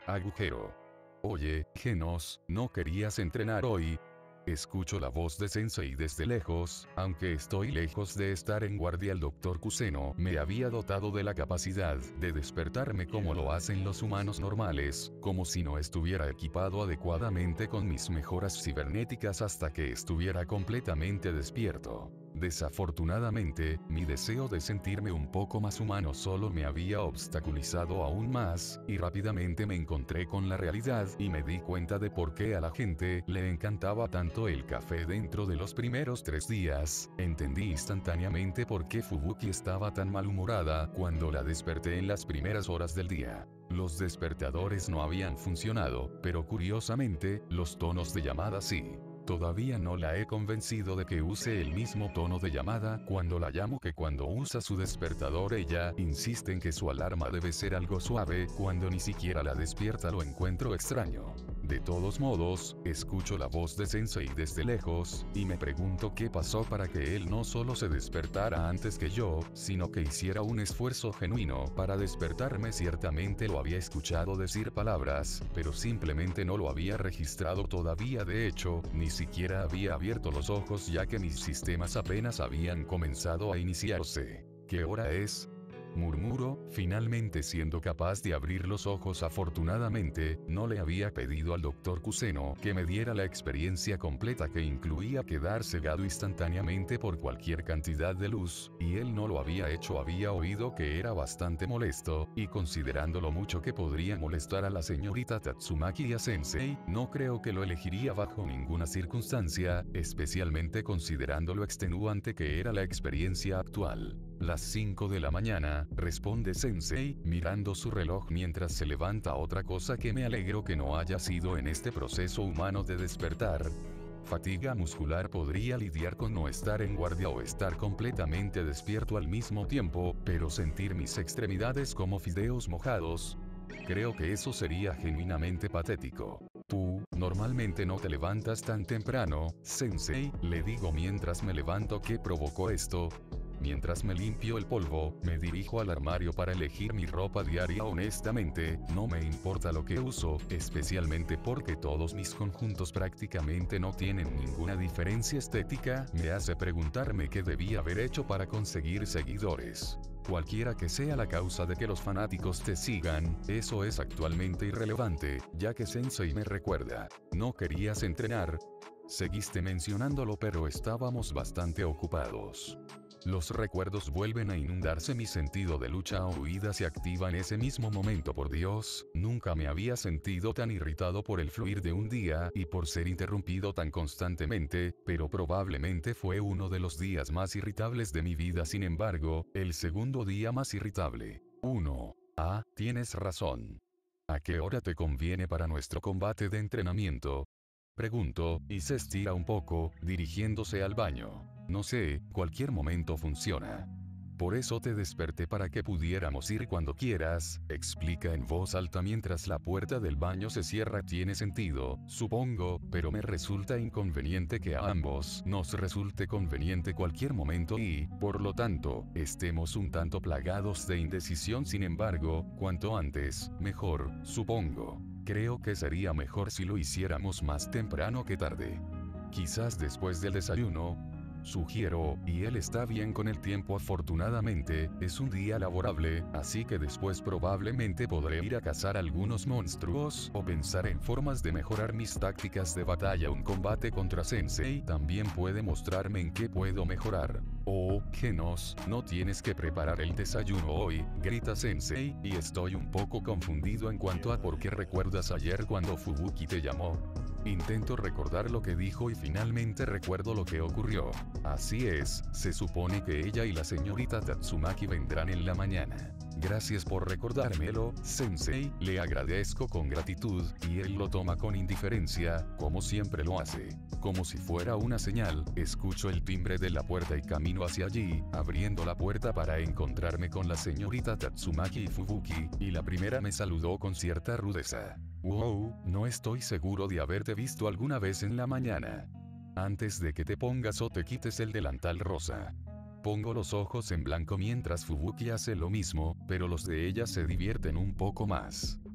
Agujero. Oye, Genos, ¿no querías entrenar hoy? Escucho la voz de Sensei desde lejos, aunque estoy lejos de estar en guardia. El Dr. Kuseno me había dotado de la capacidad de despertarme como lo hacen los humanos normales, como si no estuviera equipado adecuadamente con mis mejoras cibernéticas hasta que estuviera completamente despierto. Desafortunadamente, mi deseo de sentirme un poco más humano solo me había obstaculizado aún más, y rápidamente me encontré con la realidad y me di cuenta de por qué a la gente le encantaba tanto el café dentro de los primeros 3 días. Entendí instantáneamente por qué Fubuki estaba tan malhumorada cuando la desperté en las primeras horas del día. Los despertadores no habían funcionado, pero curiosamente, los tonos de llamada sí. Todavía no la he convencido de que use el mismo tono de llamada cuando la llamo que cuando usa su despertador. Ella insiste en que su alarma debe ser algo suave, cuando ni siquiera la despierta. Lo encuentro extraño. De todos modos, escucho la voz de Sensei desde lejos, y me pregunto qué pasó para que él no solo se despertara antes que yo, sino que hiciera un esfuerzo genuino para despertarme. Ciertamente lo había escuchado decir palabras, pero simplemente no lo había registrado todavía. De hecho, ni siquiera había abierto los ojos ya que mis sistemas apenas habían comenzado a iniciarse. ¿Qué hora es? Murmuro, finalmente siendo capaz de abrir los ojos. Afortunadamente, no le había pedido al Dr. Kuseno que me diera la experiencia completa, que incluía quedar cegado instantáneamente por cualquier cantidad de luz, y él no lo había hecho. Había oído que era bastante molesto, y considerando lo mucho que podría molestar a la señorita Tatsumaki y a Sensei, no creo que lo elegiría bajo ninguna circunstancia, especialmente considerando lo extenuante que era la experiencia actual. Las 5 de la mañana, responde Sensei, mirando su reloj mientras se levanta. Otra cosa que me alegro que no haya sido en este proceso humano de despertar. Fatiga muscular. Podría lidiar con no estar en guardia o estar completamente despierto al mismo tiempo, pero sentir mis extremidades como fideos mojados, creo que eso sería genuinamente patético. Tú, normalmente no te levantas tan temprano, Sensei, le digo mientras me levanto. ¿Qué provocó esto? Mientras me limpio el polvo, me dirijo al armario para elegir mi ropa diaria. Honestamente, no me importa lo que uso, especialmente porque todos mis conjuntos prácticamente no tienen ninguna diferencia estética. Me hace preguntarme qué debía haber hecho para conseguir seguidores. Cualquiera que sea la causa de que los fanáticos te sigan, eso es actualmente irrelevante, ya que Sensei me recuerda. ¿No querías entrenar? Seguiste mencionándolo, pero estábamos bastante ocupados. Los recuerdos vuelven a inundarse. Mi sentido de lucha o huida se activa en ese mismo momento. Por Dios, nunca me había sentido tan irritado por el fluir de un día y por ser interrumpido tan constantemente, pero probablemente fue uno de los días más irritables de mi vida. Sin embargo, el segundo día más irritable. Tienes razón. ¿A qué hora te conviene para nuestro combate de entrenamiento? Pregunto, y se estira un poco, dirigiéndose al baño. No sé, cualquier momento funciona. Por eso te desperté para que pudiéramos ir cuando quieras, explica en voz alta mientras la puerta del baño se cierra. Tiene sentido, supongo, pero me resulta inconveniente que a ambos nos resulte conveniente cualquier momento y, por lo tanto, estemos un tanto plagados de indecisión. Sin embargo, cuanto antes, mejor, supongo. Creo que sería mejor si lo hiciéramos más temprano que tarde. Quizás después del desayuno, sugiero, y él está bien con el tiempo. Afortunadamente, es un día laborable, así que después probablemente podré ir a cazar algunos monstruos o pensar en formas de mejorar mis tácticas de batalla. Un combate contra Sensei también puede mostrarme en qué puedo mejorar. Oh, Genos, no tienes que preparar el desayuno hoy, grita Sensei, y estoy un poco confundido en cuanto a por qué. ¿Recuerdas ayer cuando Fubuki te llamó? Intento recordar lo que dijo y finalmente recuerdo lo que ocurrió. Así es, se supone que ella y la señorita Tatsumaki vendrán en la mañana. Gracias por recordármelo, Sensei, le agradezco con gratitud, y él lo toma con indiferencia, como siempre lo hace. Como si fuera una señal, escucho el timbre de la puerta y camino hacia allí, abriendo la puerta para encontrarme con la señorita Tatsumaki y Fubuki, y la primera me saludó con cierta rudeza. Wow, no estoy seguro de haberte visto alguna vez en la mañana. Antes de que te pongas o te quites el delantal rosa. Pongo los ojos en blanco mientras Fubuki hace lo mismo, pero los de ella se divierten un poco más.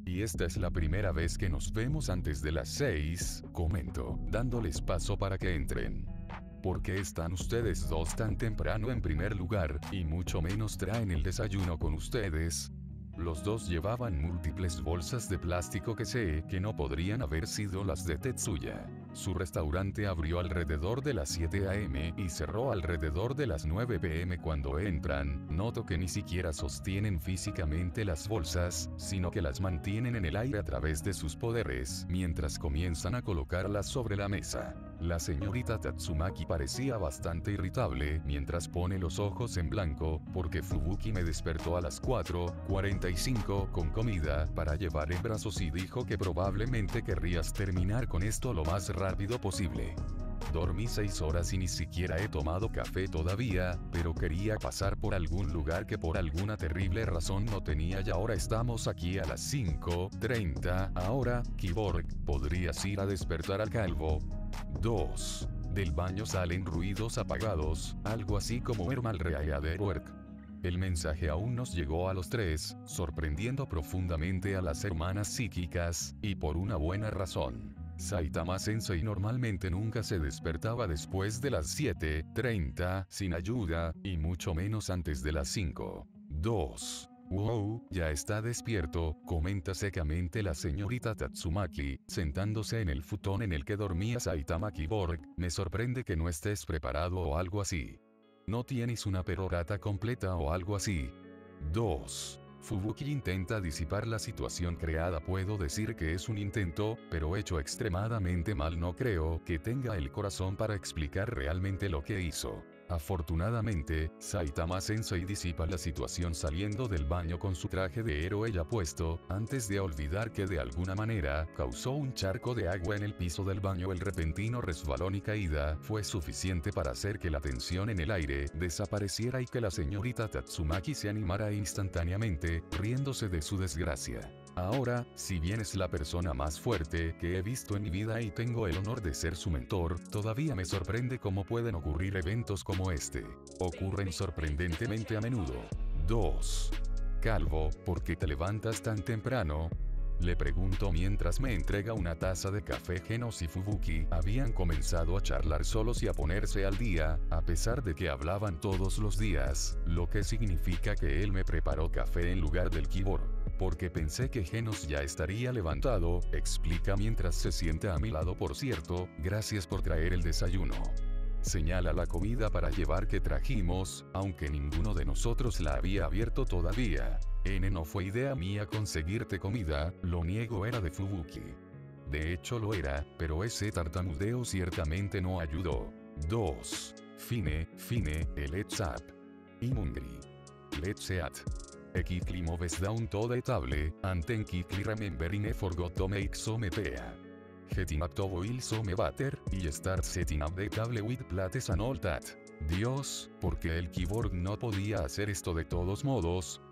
Y esta es la primera vez que nos vemos antes de las 6, comento, dándoles paso para que entren. ¿Por qué están ustedes dos tan temprano en primer lugar, y mucho menos traen el desayuno con ustedes? Los dos llevaban múltiples bolsas de plástico que sé que no podrían haber sido las de Tetsuya. Su restaurante abrió alrededor de las 7 a.m. y cerró alrededor de las 9 p.m. Cuando entran, noto que ni siquiera sostienen físicamente las bolsas, sino que las mantienen en el aire a través de sus poderes, mientras comienzan a colocarlas sobre la mesa. La señorita Tatsumaki parecía bastante irritable mientras pone los ojos en blanco, porque Fubuki me despertó a las 4:45 con comida para llevar en brazos y dijo que probablemente querrías terminar con esto lo más rápido posible. Dormí 6 horas y ni siquiera he tomado café todavía, pero quería pasar por algún lugar que por alguna terrible razón no tenía y ahora estamos aquí a las 5:30. Ahora, Kiborg, ¿podrías ir a despertar al calvo? 2. Del baño salen ruidos apagados, algo así como Hermal Work. El mensaje aún nos llegó a los tres, sorprendiendo profundamente a las hermanas psíquicas, y por una buena razón. Saitama Sensei normalmente nunca se despertaba después de las 7:30 sin ayuda, y mucho menos antes de las 5. 2. Wow, ya está despierto, comenta secamente la señorita Tatsumaki, sentándose en el futón en el que dormía Saitama Kiborg. Me sorprende que no estés preparado o algo así. ¿No tienes una perorata completa o algo así? 2. Fubuki intenta disipar la situación creada. Puedo decir que es un intento, pero hecho extremadamente mal. No creo que tenga el corazón para explicar realmente lo que hizo. Afortunadamente, Saitama Sensei disipa la situación saliendo del baño con su traje de héroe ya puesto, antes de olvidar que de alguna manera causó un charco de agua en el piso del baño. El repentino resbalón y caída fue suficiente para hacer que la tensión en el aire desapareciera y que la señorita Tatsumaki se animara instantáneamente, riéndose de su desgracia. Ahora, si bien es la persona más fuerte que he visto en mi vida y tengo el honor de ser su mentor, todavía me sorprende cómo pueden ocurrir eventos como este. Ocurren sorprendentemente a menudo. 2. Calvo, ¿por qué te levantas tan temprano? Le pregunto mientras me entrega una taza de café. Genos y Fubuki habían comenzado a charlar solos y a ponerse al día, a pesar de que hablaban todos los días, lo que significa que él me preparó café en lugar del Kibor. Porque pensé que Genos ya estaría levantado, explica mientras se sienta a mi lado. Por cierto, gracias por traer el desayuno. Señala la comida para llevar que trajimos, aunque ninguno de nosotros la había abierto todavía. No fue idea mía conseguirte comida, lo niego, era de Fubuki. De hecho lo era, pero ese tartamudeo ciertamente no ayudó. 2. Fine, let's up. Imungri. Let's eat. Ekikli moves down to the table, and then quickly remembering forgot to make some pea. Getting up to boil some butter, y start setting up the table with plates and all that. Dios, ¿por qué el Kiborg no podía hacer esto de todos modos?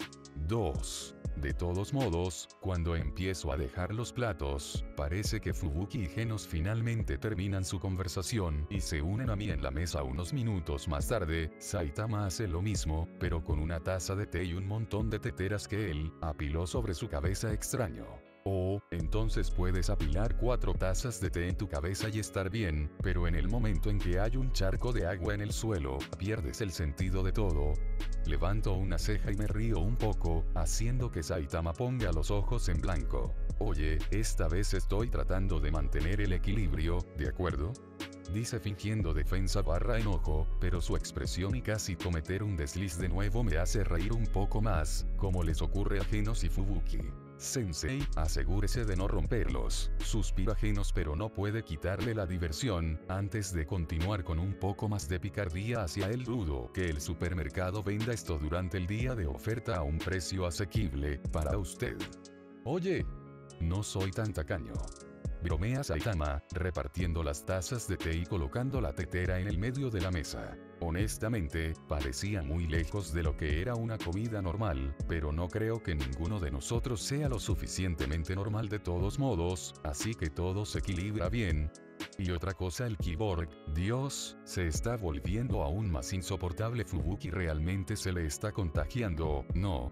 2. De todos modos, cuando empiezo a dejar los platos, parece que Fubuki y Genos finalmente terminan su conversación y se unen a mí en la mesa. Unos minutos más tarde, Saitama hace lo mismo, pero con una taza de té y un montón de teteras que él apiló sobre su cabeza. Extraño. Oh, entonces puedes apilar 4 tazas de té en tu cabeza y estar bien, pero en el momento en que hay un charco de agua en el suelo, pierdes el sentido de todo. Levanto una ceja y me río un poco, haciendo que Saitama ponga los ojos en blanco. Oye, esta vez estoy tratando de mantener el equilibrio, ¿de acuerdo? Dice fingiendo defensa / enojo, pero su expresión y casi cometer un desliz de nuevo me hace reír un poco más, como les ocurre a Genos y Fubuki. Sensei, asegúrese de no romperlos, suspira Genos, pero no puede quitarle la diversión. Antes de continuar con un poco más de picardía hacia él, dudo que el supermercado venda esto durante el día de oferta a un precio asequible para usted. Oye, no soy tan tacaño. Bromea Saitama, repartiendo las tazas de té y colocando la tetera en el medio de la mesa. Honestamente, parecía muy lejos de lo que era una comida normal, pero no creo que ninguno de nosotros sea lo suficientemente normal de todos modos, así que todo se equilibra bien. Y otra cosa, el Kiborg, Dios, se está volviendo aún más insoportable. Fubuki realmente se le está contagiando, ¿no?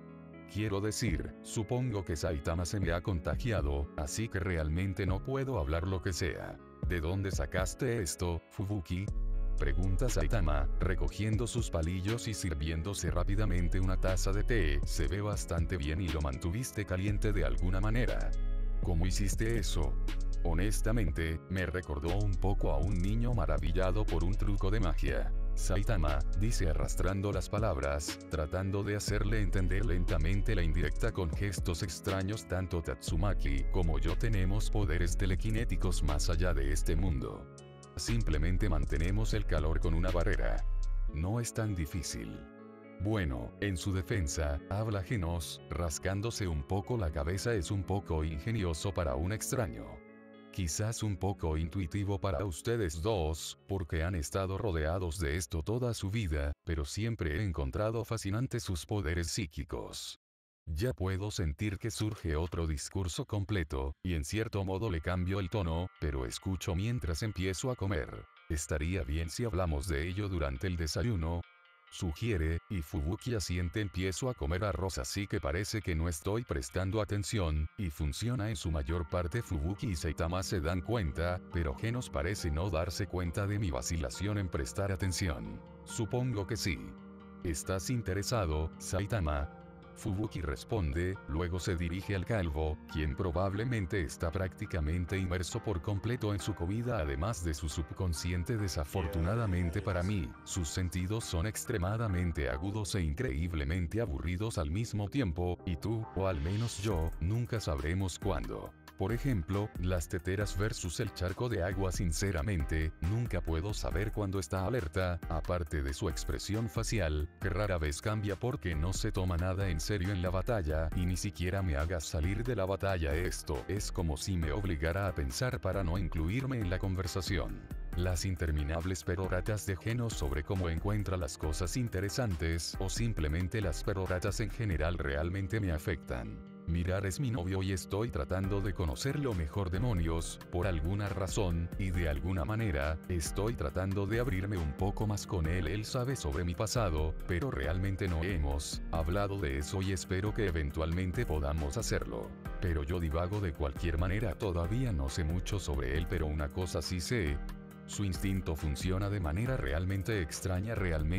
Quiero decir, supongo que Saitama se me ha contagiado, así que realmente no puedo hablar lo que sea. ¿De dónde sacaste esto, Fubuki? Pregunta Saitama, recogiendo sus palillos y sirviéndose rápidamente una taza de té. Se ve bastante bien y lo mantuviste caliente de alguna manera. ¿Cómo hiciste eso? Honestamente, me recordó un poco a un niño maravillado por un truco de magia. Saitama, dice arrastrando las palabras, tratando de hacerle entender lentamente la indirecta con gestos extraños. Tanto Tatsumaki como yo tenemos poderes telequinéticos más allá de este mundo. Simplemente mantenemos el calor con una barrera. No es tan difícil. Bueno, en su defensa, habla Genos, rascándose un poco la cabeza. Es un poco ingenioso para un extraño. Quizás un poco intuitivo para ustedes dos, porque han estado rodeados de esto toda su vida, pero siempre he encontrado fascinantes sus poderes psíquicos. Ya puedo sentir que surge otro discurso completo, y en cierto modo le cambio el tono, pero escucho mientras empiezo a comer. ¿Estaría bien si hablamos de ello durante el desayuno? Sugiere, y Fubuki asiente. Empiezo a comer arroz, así que parece que no estoy prestando atención, y funciona en su mayor parte. Fubuki y Saitama se dan cuenta, pero Genos parece no darse cuenta de mi vacilación en prestar atención. Supongo que sí. ¿Estás interesado, Saitama? Fubuki responde, luego se dirige al calvo, quien probablemente está prácticamente inmerso por completo en su comida, además de su subconsciente. Desafortunadamente para mí, sus sentidos son extremadamente agudos e increíblemente aburridos al mismo tiempo, y tú, o al menos yo, nunca sabremos cuándo. Por ejemplo, las teteras versus el charco de agua. Sinceramente, nunca puedo saber cuándo está alerta, aparte de su expresión facial, que rara vez cambia porque no se toma nada en serio en la batalla, y ni siquiera me hagas salir de la batalla. Esto es como si me obligara a pensar para no incluirme en la conversación. Las interminables peroratas de Genos sobre cómo encuentra las cosas interesantes, o simplemente las peroratas en general, realmente me afectan. Mirar es mi novio y estoy tratando de conocerlo mejor. Demonios, por alguna razón, y de alguna manera, estoy tratando de abrirme un poco más con él. Él sabe sobre mi pasado, pero realmente no hemos hablado de eso y espero que eventualmente podamos hacerlo. Pero yo divago de cualquier manera. Todavía no sé mucho sobre él, pero una cosa sí sé. Su instinto funciona de manera realmente extraña.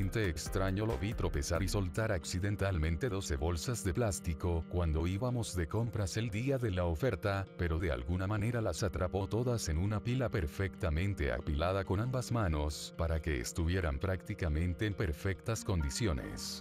Lo vi tropezar y soltar accidentalmente 12 bolsas de plástico cuando íbamos de compras el día de la oferta, pero de alguna manera las atrapó todas en una pila perfectamente apilada con ambas manos para que estuvieran prácticamente en perfectas condiciones.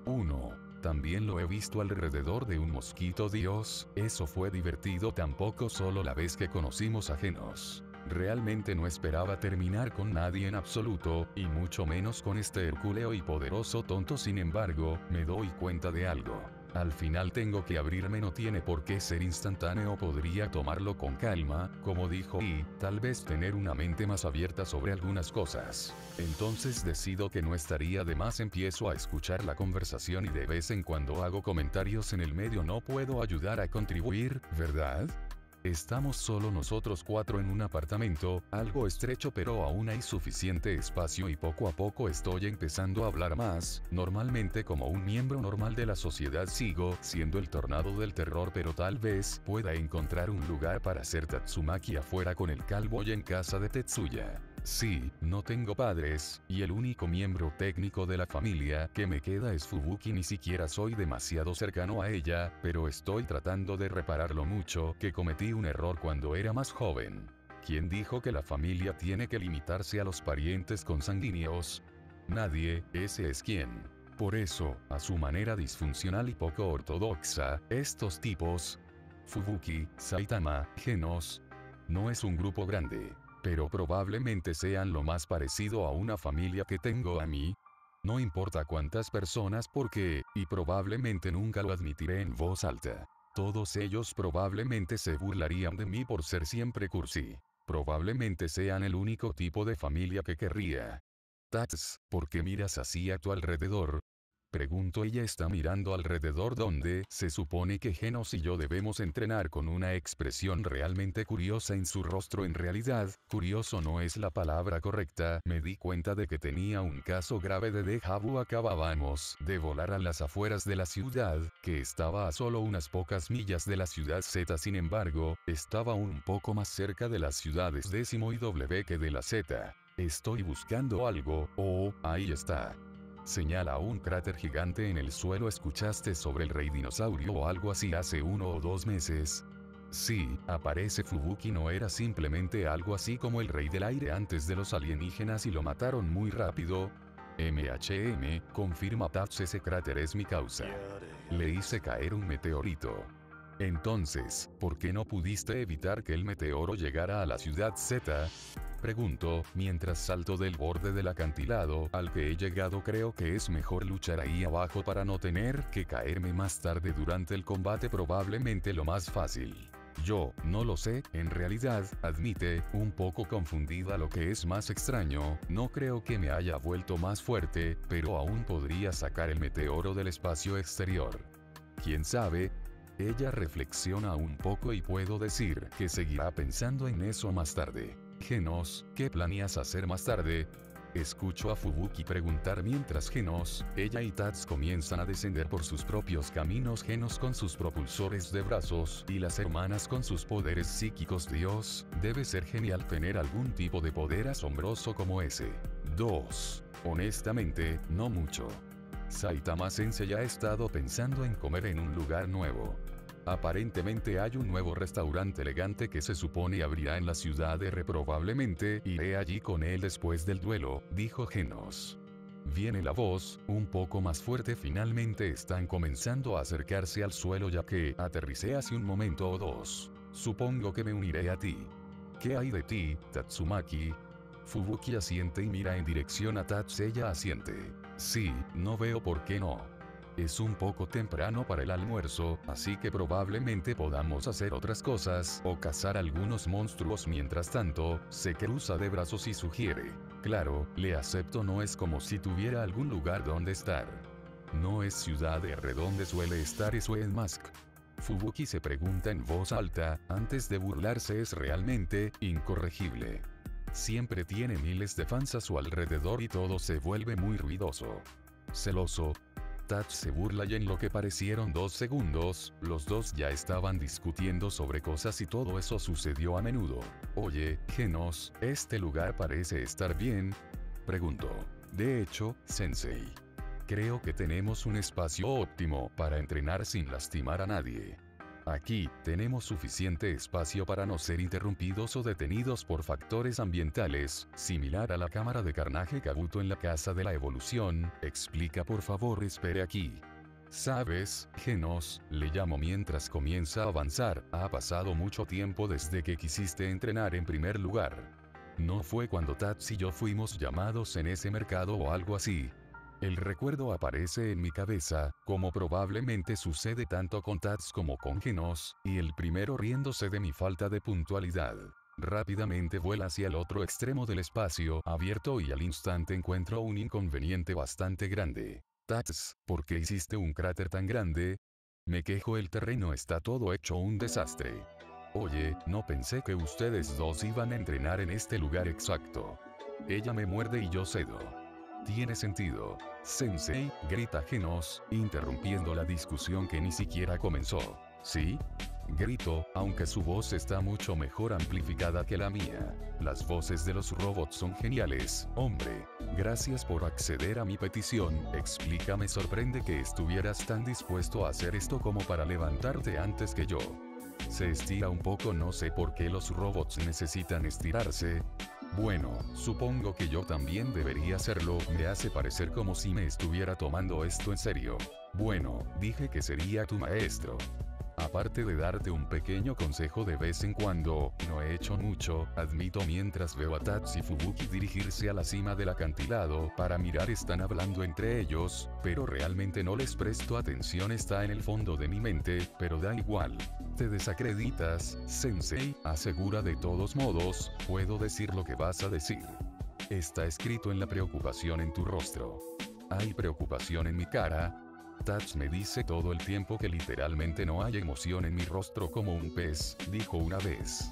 1. También lo he visto alrededor de un mosquito. Dios, eso fue divertido. Tampoco solo la vez que conocimos a Genos. Realmente no esperaba terminar con nadie en absoluto, y mucho menos con este hercúleo y poderoso tonto. Sin embargo, me doy cuenta de algo. Al final tengo que abrirme. No tiene por qué ser instantáneo. Podría tomarlo con calma, como dijo, y tal vez tener una mente más abierta sobre algunas cosas. Entonces decido que no estaría de más. Empiezo a escuchar la conversación y de vez en cuando hago comentarios en el medio. No puedo ayudar a contribuir, ¿verdad? Estamos solo nosotros cuatro en un apartamento, algo estrecho, pero aún hay suficiente espacio y poco a poco estoy empezando a hablar más. Normalmente, como un miembro normal de la sociedad, sigo siendo el tornado del terror, pero tal vez pueda encontrar un lugar para hacer Tatsumaki afuera con el calvo y en casa de Tetsuya. Sí, no tengo padres, y el único miembro técnico de la familia que me queda es Fubuki. Ni siquiera soy demasiado cercano a ella, pero estoy tratando de reparar lo mucho que cometí un error cuando era más joven. ¿Quién dijo que la familia tiene que limitarse a los parientes consanguíneos? Nadie. Ese es quien. Por eso, a su manera disfuncional y poco ortodoxa, estos tipos, Fubuki, Saitama, Genos, no es un grupo grande, pero probablemente sean lo más parecido a una familia que tengo a mí. No importa cuántas personas, porque, y probablemente nunca lo admitiré en voz alta, todos ellos probablemente se burlarían de mí por ser siempre cursi. Probablemente sean el único tipo de familia que querría. Tats, ¿por qué miras así a tu alrededor? Pregunto. Ella está mirando alrededor donde se supone que Genos y yo debemos entrenar, con una expresión realmente curiosa en su rostro. En realidad, curioso no es la palabra correcta. Me di cuenta de que tenía un caso grave de déjà vu. Acabábamos de volar a las afueras de la ciudad, que estaba a solo unas pocas millas de la ciudad Z. Sin embargo, estaba un poco más cerca de las ciudades Décimo y W que de la Z. Estoy buscando algo. Oh, ahí está. Señala un cráter gigante en el suelo. ¿Escuchaste sobre el rey dinosaurio o algo así hace 1 o 2 meses? Sí, aparece Fubuki. No era simplemente algo así como el rey del aire antes de los alienígenas y lo mataron muy rápido. Confirma Tats. Ese cráter es mi causa. Le hice caer un meteorito. Entonces, ¿por qué no pudiste evitar que el meteoro llegara a la ciudad Z? Pregunto, mientras salto del borde del acantilado al que he llegado. Creo que es mejor luchar ahí abajo para no tener que caerme más tarde durante el combate. Probablemente lo más fácil. Yo, no lo sé, en realidad, admite, un poco confundida. Lo que es más extraño, no creo que me haya vuelto más fuerte, pero aún podría sacar el meteoro del espacio exterior. ¿Quién sabe? Ella reflexiona un poco y puedo decir que seguirá pensando en eso más tarde. Genos, ¿qué planeas hacer más tarde? Escucho a Fubuki preguntar mientras Genos, ella y Tats comienzan a descender por sus propios caminos. Genos con sus propulsores de brazos y las hermanas con sus poderes psíquicos. Dios, debe ser genial tener algún tipo de poder asombroso como ese. 2. Honestamente, no mucho. Saitama Sensei ha estado pensando en comer en un lugar nuevo. Aparentemente hay un nuevo restaurante elegante que se supone abrirá en la ciudad R. Probablemente iré allí con él después del duelo, dijo Genos. Viene la voz, un poco más fuerte. Finalmente están comenzando a acercarse al suelo ya que aterricé hace un momento o dos. Supongo que me uniré a ti. ¿Qué hay de ti, Tatsumaki? Fubuki asiente y mira en dirección a Tats. Ella asiente. Sí, no veo por qué no. Es un poco temprano para el almuerzo, así que probablemente podamos hacer otras cosas o cazar algunos monstruos. Mientras tanto, se cruza de brazos y sugiere. Claro, le acepto. No es como si tuviera algún lugar donde estar. No es ciudad R donde suele estar eso en Mask. Fubuki se pregunta en voz alta, antes de burlarse. Es realmente incorregible. Siempre tiene miles de fans a su alrededor y todo se vuelve muy ruidoso. Celoso. Tats se burla y en lo que parecieron 2 segundos, los dos ya estaban discutiendo sobre cosas y todo eso sucedió a menudo. Oye, Genos, ¿este lugar parece estar bien? Preguntó. De hecho, Sensei. Creo que tenemos un espacio óptimo para entrenar sin lastimar a nadie. Aquí, tenemos suficiente espacio para no ser interrumpidos o detenidos por factores ambientales, similar a la cámara de Carnage Kabuto en la Casa de la Evolución. Explica por favor. Espere aquí. ¿Sabes, Genos? Le llamo mientras comienza a avanzar. Ha pasado mucho tiempo desde que quisiste entrenar en primer lugar. ¿No fue cuando Tats y yo fuimos llamados en ese mercado o algo así? El recuerdo aparece en mi cabeza, como probablemente sucede tanto con Tats como con Genos, y el primero riéndose de mi falta de puntualidad. Rápidamente vuela hacia el otro extremo del espacio abierto y al instante encuentro un inconveniente bastante grande. Tats, ¿por qué hiciste un cráter tan grande? Me quejo. El terreno está todo hecho un desastre. Oye, no pensé que ustedes dos iban a entrenar en este lugar exacto. Ella me muerde y yo cedo. Tiene sentido. Sensei, grita Genos, interrumpiendo la discusión que ni siquiera comenzó. ¿Sí? Grito, aunque su voz está mucho mejor amplificada que la mía. Las voces de los robots son geniales, hombre. Gracias por acceder a mi petición. Explica. Me sorprende que estuvieras tan dispuesto a hacer esto como para levantarte antes que yo. Se estira un poco. No sé por qué los robots necesitan estirarse. Bueno, supongo que yo también debería hacerlo. Me hace parecer como si me estuviera tomando esto en serio. Bueno, dije que sería tu maestro. Aparte de darte un pequeño consejo de vez en cuando, no he hecho mucho, admito mientras veo a Tats y Fubuki dirigirse a la cima del acantilado para mirar. Están hablando entre ellos, pero realmente no les presto atención. Está en el fondo de mi mente, pero da igual. Te desacreditas, Sensei, asegura. De todos modos, puedo decir lo que vas a decir. Está escrito en la preocupación en tu rostro. ¿Hay preocupación en mi cara? Tats me dice todo el tiempo que literalmente no hay emoción en mi rostro como un pez, dijo una vez.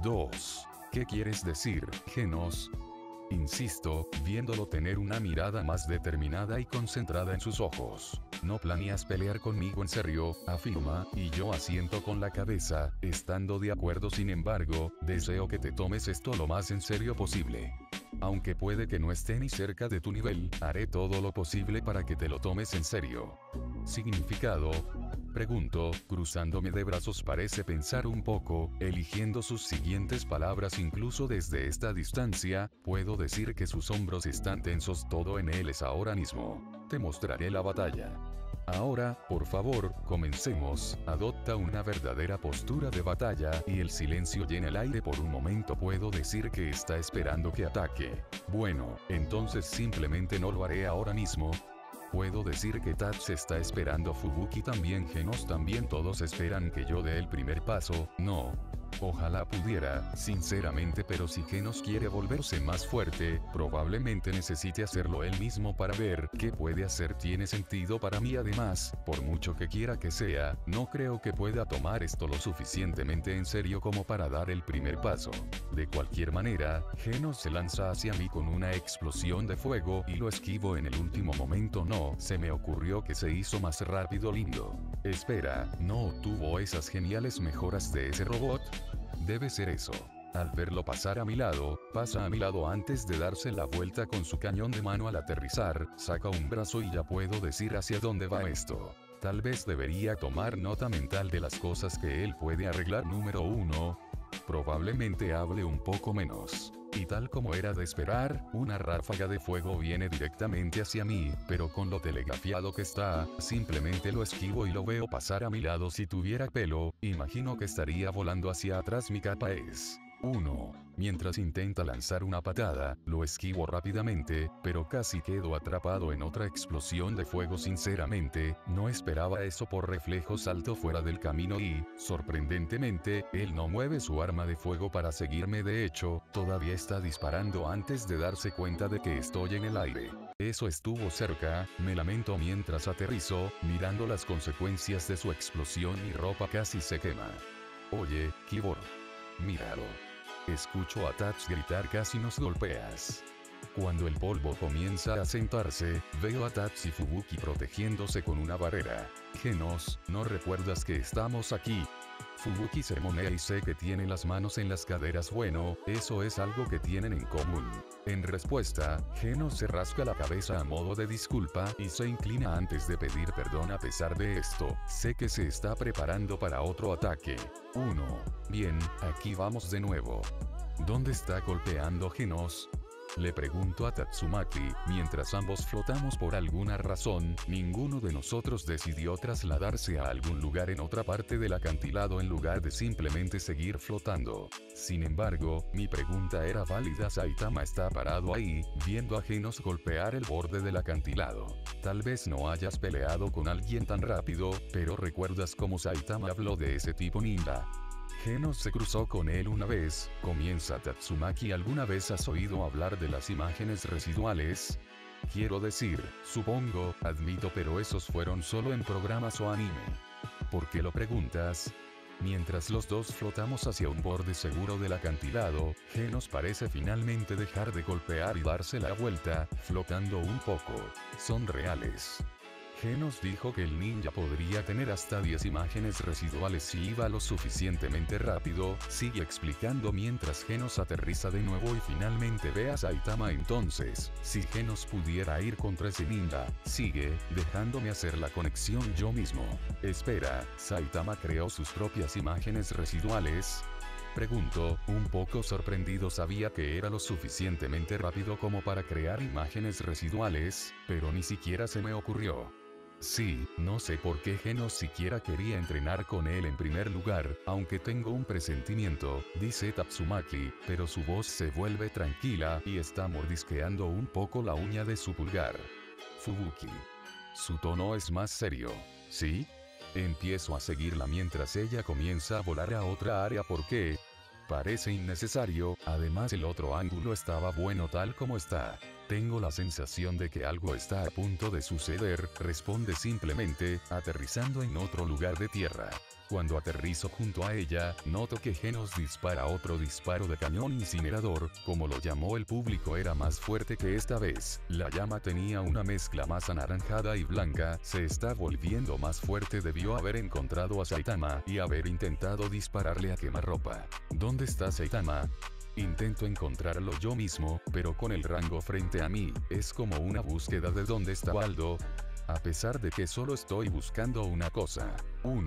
2. ¿Qué quieres decir, Genos? Insisto, viéndolo tener una mirada más determinada y concentrada en sus ojos. No planeas pelear conmigo en serio, afirma, y yo asiento con la cabeza, estando de acuerdo. Sin embargo, deseo que te tomes esto lo más en serio posible. Aunque puede que no esté ni cerca de tu nivel, haré todo lo posible para que te lo tomes en serio. ¿Significado? Pregunto, cruzándome de brazos. Parece pensar un poco, eligiendo sus siguientes palabras. Incluso desde esta distancia, puedo decir que sus hombros están tensos. Todo en él es ahora mismo. Te mostraré la batalla. Ahora, por favor, comencemos. Adopta una verdadera postura de batalla, y el silencio llena el aire por un momento. Puedo decir que está esperando que ataque. Bueno, entonces simplemente no lo haré ahora mismo. Puedo decir que Tats está esperando. Fubuki también, Genos también. Todos esperan que yo dé el primer paso. No. Ojalá pudiera, sinceramente, pero si Genos quiere volverse más fuerte, probablemente necesite hacerlo él mismo para ver qué puede hacer. Tiene sentido para mí. Además, por mucho que quiera que sea, no creo que pueda tomar esto lo suficientemente en serio como para dar el primer paso. De cualquier manera, Genos se lanza hacia mí con una explosión de fuego y lo esquivo en el último momento. No, se me ocurrió que se hizo más rápido. Lindo. Espera, ¿no obtuvo esas geniales mejoras de ese robot? Debe ser eso. Al verlo pasar a mi lado, pasa a mi lado antes de darse la vuelta con su cañón de mano. Al aterrizar, saca un brazo y ya puedo decir hacia dónde va esto. Tal vez debería tomar nota mental de las cosas que él puede arreglar. Número 1. Probablemente hable un poco menos. Y tal como era de esperar, una ráfaga de fuego viene directamente hacia mí, pero con lo telegrafiado que está, simplemente lo esquivo y lo veo pasar a mi lado. Si tuviera pelo, imagino que estaría volando hacia atrás. Mi capa es 1. Mientras intenta lanzar una patada, lo esquivo rápidamente, pero casi quedo atrapado en otra explosión de fuego. Sinceramente, no esperaba eso. Por reflejo salto fuera del camino y, sorprendentemente, él no mueve su arma de fuego para seguirme. De hecho, todavía está disparando antes de darse cuenta de que estoy en el aire. Eso estuvo cerca, me lamento mientras aterrizo, mirando las consecuencias de su explosión. Mi ropa casi se quema. Oye, Kibor. Míralo. Escucho a Tats gritar: casi nos golpeas. Cuando el polvo comienza a sentarse, veo a Tats y Fubuki protegiéndose con una barrera. Genos, ¿no recuerdas que estamos aquí? Fubuki sermonea y sé que tiene las manos en las caderas. Bueno, eso es algo que tienen en común. En respuesta, Genos se rasca la cabeza a modo de disculpa y se inclina antes de pedir perdón. A pesar de esto, sé que se está preparando para otro ataque. 1. Bien, aquí vamos de nuevo. ¿Dónde está golpeando Genos? Le pregunto a Tatsumaki, mientras ambos flotamos. Por alguna razón, ninguno de nosotros decidió trasladarse a algún lugar en otra parte del acantilado en lugar de simplemente seguir flotando. Sin embargo, mi pregunta era válida. Saitama está parado ahí, viendo a Genos golpear el borde del acantilado. Tal vez no hayas peleado con alguien tan rápido, pero ¿recuerdas cómo Saitama habló de ese tipo ninja? Genos se cruzó con él una vez, comienza Tatsumaki. ¿Alguna vez has oído hablar de las imágenes residuales? Quiero decir, supongo, admito, pero esos fueron solo en programas o anime. ¿Por qué lo preguntas? Mientras los dos flotamos hacia un borde seguro del acantilado, Genos parece finalmente dejar de golpear y darse la vuelta, flotando un poco. Son reales. Genos dijo que el ninja podría tener hasta 10 imágenes residuales si iba lo suficientemente rápido. Sigue explicando mientras Genos aterriza de nuevo y finalmente ve a Saitama. Entonces, si Genos pudiera ir contra ese ninja, sigue, dejándome hacer la conexión yo mismo. Espera, ¿Saitama creó sus propias imágenes residuales? Preguntó, un poco sorprendido. Sabía que era lo suficientemente rápido como para crear imágenes residuales, pero ni siquiera se me ocurrió. Sí, no sé por qué Genos siquiera quería entrenar con él en primer lugar, aunque tengo un presentimiento, dice Tatsumaki, pero su voz se vuelve tranquila y está mordisqueando un poco la uña de su pulgar. Fubuki. Su tono es más serio. ¿Sí? Empiezo a seguirla mientras ella comienza a volar a otra área. ¿Por qué? Parece innecesario, además el otro ángulo estaba bueno tal como está. Tengo la sensación de que algo está a punto de suceder, responde simplemente, aterrizando en otro lugar de tierra. Cuando aterrizo junto a ella, noto que Genos dispara otro disparo de cañón incinerador, como lo llamó el público era más fuerte que esta vez, la llama tenía una mezcla más anaranjada y blanca, se está volviendo más fuerte, debió haber encontrado a Saitama y haber intentado dispararle a quemarropa. ¿Dónde está Saitama? Intento encontrarlo yo mismo, pero con el rango frente a mí, es como una búsqueda de dónde está Waldo. A pesar de que solo estoy buscando una cosa.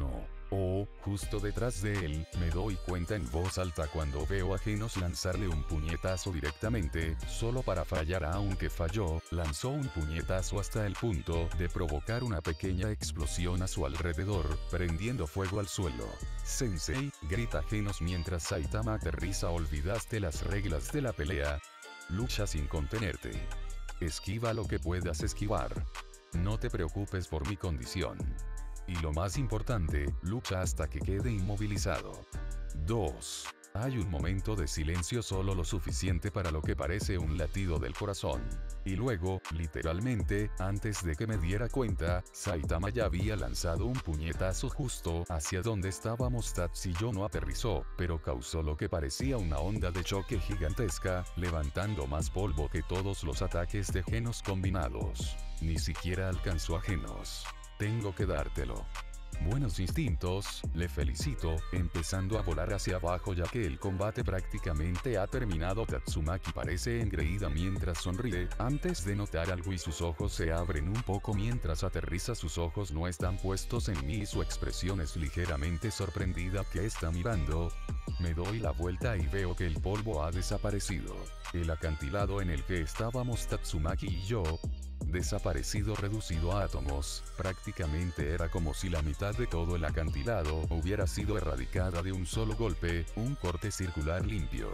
Justo detrás de él, me doy cuenta en voz alta cuando veo a Genos lanzarle un puñetazo directamente, solo para fallar. Aunque falló, lanzó un puñetazo hasta el punto de provocar una pequeña explosión a su alrededor, prendiendo fuego al suelo. Sensei, grita Genos mientras Saitama aterriza. ¿Olvidaste las reglas de la pelea? Lucha sin contenerte. Esquiva lo que puedas esquivar. No te preocupes por mi condición. Y lo más importante, lucha hasta que quede inmovilizado. 2. Hay un momento de silencio, solo lo suficiente para lo que parece un latido del corazón. Y luego, literalmente, antes de que me diera cuenta, Saitama ya había lanzado un puñetazo justo hacia donde estábamos. Tatsuyo no aterrizó, pero causó lo que parecía una onda de choque gigantesca, levantando más polvo que todos los ataques de Genos combinados. Ni siquiera alcanzó a Genos. Tengo que dártelo. Buenos instintos, le felicito, empezando a volar hacia abajo ya que el combate prácticamente ha terminado. Tatsumaki parece engreída mientras sonríe, antes de notar algo y sus ojos se abren un poco mientras aterriza. Sus ojos no están puestos en mí y su expresión es ligeramente sorprendida. ¿Qué está mirando? Me doy la vuelta y veo que el polvo ha desaparecido. El acantilado en el que estábamos Tatsumaki y yo, desaparecido, reducido a átomos, prácticamente era como si la mitad de todo el acantilado hubiera sido erradicada de un solo golpe, un corte circular limpio.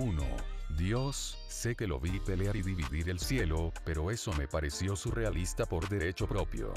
Dios, sé que lo vi pelear y dividir el cielo, pero eso me pareció surrealista por derecho propio.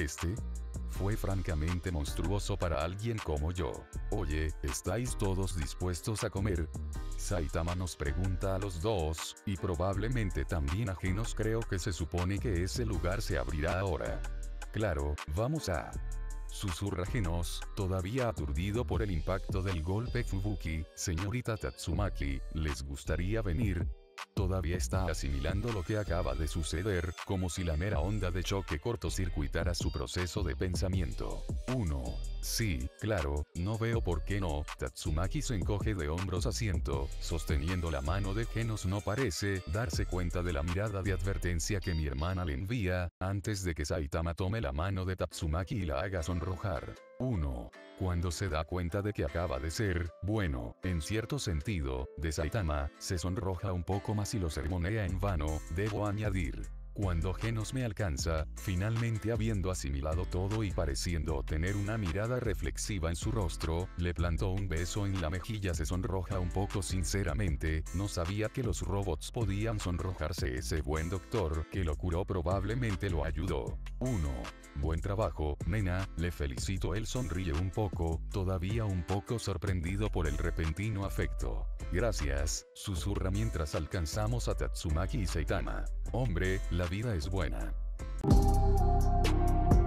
Fue francamente monstruoso para alguien como yo. Oye, ¿estáis todos dispuestos a comer? Saitama nos pregunta a los dos, y probablemente también a Genos. Creo que se supone que ese lugar se abrirá ahora. Claro, vamos a... Susurra Genos, todavía aturdido por el impacto del golpe Fubuki. Señorita Tatsumaki, ¿les gustaría venir? Todavía está asimilando lo que acaba de suceder, como si la mera onda de choque cortocircuitara su proceso de pensamiento. Sí, claro, no veo por qué no. Tatsumaki se encoge de hombros asiento, sosteniendo la mano de Genos. No parece darse cuenta de la mirada de advertencia que mi hermana le envía, antes de que Saitama tome la mano de Tatsumaki y la haga sonrojar. Cuando se da cuenta de que acaba de ser, bueno, en cierto sentido, de Saitama, se sonroja un poco más y lo sermonea en vano, debo añadir. Cuando Genos me alcanza, finalmente habiendo asimilado todo y pareciendo tener una mirada reflexiva en su rostro, le plantó un beso en la mejilla. Se sonroja un poco. Sinceramente, no sabía que los robots podían sonrojarse. Ese buen doctor que lo curó probablemente lo ayudó. Buen trabajo, nena, le felicito. Él sonríe un poco, todavía un poco sorprendido por el repentino afecto. Gracias, susurra mientras alcanzamos a Tatsumaki y Saitama. Hombre, la vida es buena.